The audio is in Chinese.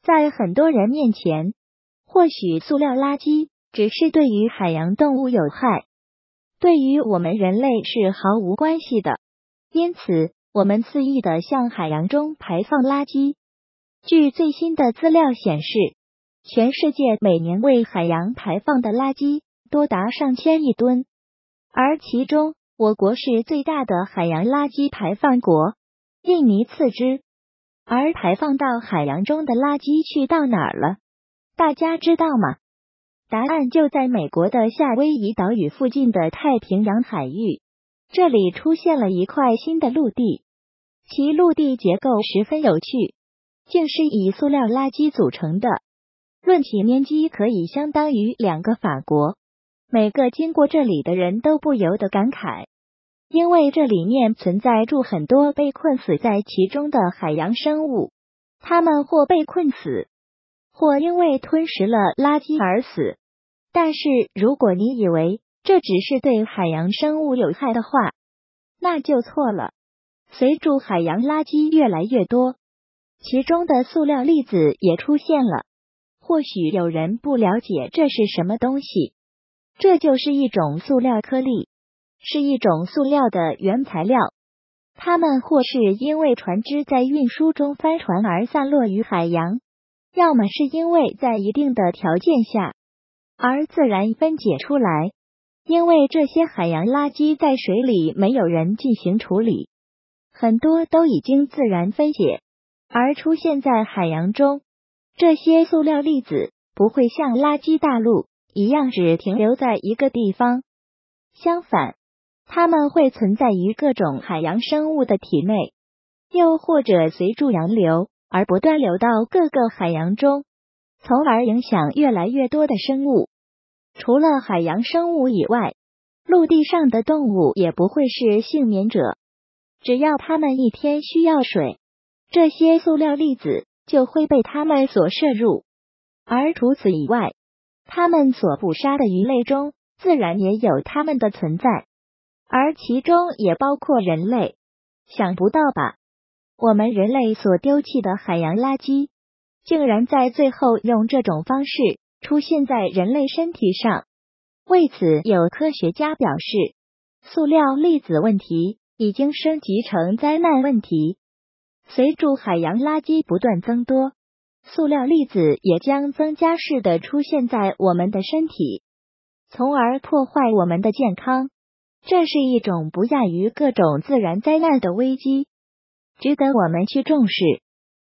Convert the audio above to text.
在很多人面前，或许塑料垃圾只是对于海洋动物有害，对于我们人类是毫无关系的。因此，我们肆意地向海洋中排放垃圾。据最新的资料显示，全世界每年为海洋排放的垃圾多达上千亿吨，而其中我国是最大的海洋垃圾排放国，印尼次之。而排放到海洋中的垃圾去到哪儿了？大家知道吗？答案就在美国的夏威夷岛屿附近的太平洋海域，这里出现了一块新的陆地，其陆地结构十分有趣，竟是以塑料垃圾组成的，论起面积可以相当于2个法国。每个经过这里的人都不由得感慨，因为这里面存在住很多被困死在其中的海洋生物，它们或被困死，或因为吞食了垃圾而死。但是如果你以为这只是对海洋生物有害的话，那就错了。随着海洋垃圾越来越多，其中的塑料粒子也出现了。或许有人不了解这是什么东西，这就是一种塑料颗粒，是一种塑料的原材料。它们或是因为船只在运输中翻船而散落于海洋，要么是因为在一定的条件下而自然分解出来，因为这些海洋垃圾在水里没有人进行处理，很多都已经自然分解而出现在海洋中。这些塑料粒子不会像垃圾大陆一样只停留在一个地方，相反，它们会存在于各种海洋生物的体内，又或者随着洋流而不断流到各个海洋中，从而影响越来越多的生物。除了海洋生物以外，陆地上的动物也不会是幸免者。只要它们一天需要水，这些塑料粒子就会被它们所摄入。而除此以外，它们所捕杀的鱼类中自然也有它们的存在，而其中也包括人类。想不到吧？我们人类所丢弃的海洋垃圾，竟然在最后用这种方式出现在人类身体上。为此，有科学家表示，塑料粒子问题已经升级成灾难问题。随着海洋垃圾不断增多，塑料粒子也将增加式的出现在我们的身体，从而破坏我们的健康。这是一种不亚于各种自然灾难的危机，值得我们去重视。